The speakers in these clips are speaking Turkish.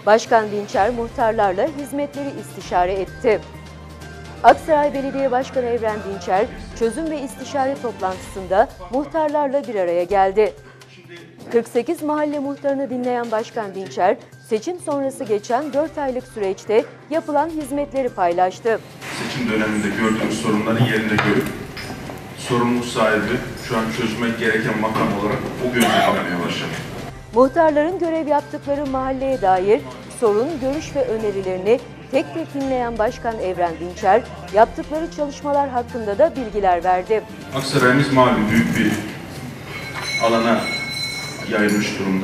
Başkan Dinçer muhtarlarla hizmetleri istişare etti. Aksaray Belediye Başkanı Evren Dinçer, çözüm ve istişare toplantısında muhtarlarla bir araya geldi. 48 mahalle muhtarını dinleyen Başkan Dinçer, seçim sonrası geçen 4 aylık süreçte yapılan hizmetleri paylaştı. Seçim döneminde gördüğümüz sorunları yerinde görüp, sorumluluk sahibi şu an çözmek gereken makam olarak o gözlemlemeye başladı. Muhtarların görev yaptıkları mahalleye dair sorun, görüş ve önerilerini tek tek dinleyen Başkan Evren Dinçer, yaptıkları çalışmalar hakkında da bilgiler verdi. Aksaray'ımız malum büyük bir alana yayılmış durumda.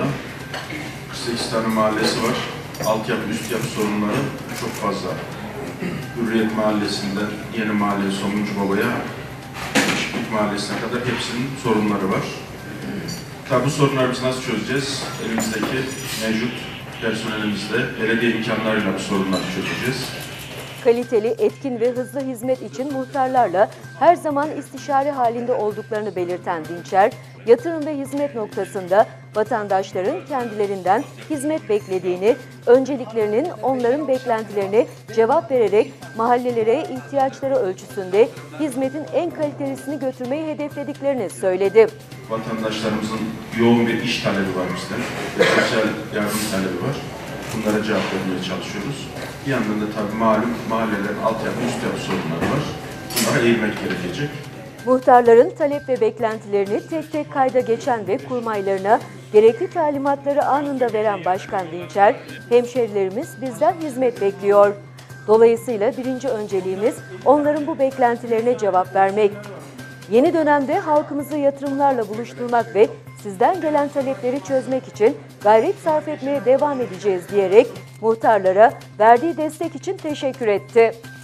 48 tane mahallesi var. Altyapı, üst yapı sorunları çok fazla. Hürriyet Mahallesi'nden Yeni Mahalle, Somuncu Baba'ya, Işıklık Mahallesi'ne kadar hepsinin sorunları var. Tabi bu sorunları biz nasıl çözeceğiz? Elimizdeki mevcut personelimizle, belediye imkanlarıyla bu sorunları çözeceğiz. Kaliteli, etkin ve hızlı hizmet için muhtarlarla her zaman istişare halinde olduklarını belirten Dinçer, yatırım ve hizmet noktasında vatandaşların kendilerinden hizmet beklediğini, önceliklerinin onların beklentilerine cevap vererek mahallelere ihtiyaçları ölçüsünde hizmetin en kalitelisini götürmeyi hedeflediklerini söyledi. Vatandaşlarımızın yoğun bir iş talebi var bizden ve sosyal yardım talebi var. Bunlara cevap vermeye çalışıyoruz. Bir yandan da tabii malum mahallelerin altyapı, üst yapı sorunları var. Bunlara eğilmek gerekecek. Muhtarların talep ve beklentilerini tek tek kayda geçen ve kurmaylarına gerekli talimatları anında veren Başkan Dinçer, hemşerilerimiz bizden hizmet bekliyor. Dolayısıyla birinci önceliğimiz onların bu beklentilerine cevap vermek. Yeni dönemde halkımızı yatırımlarla buluşturmak ve sizden gelen talepleri çözmek için gayret sarf etmeye devam edeceğiz diyerek muhtarlara verdiği destek için teşekkür etti.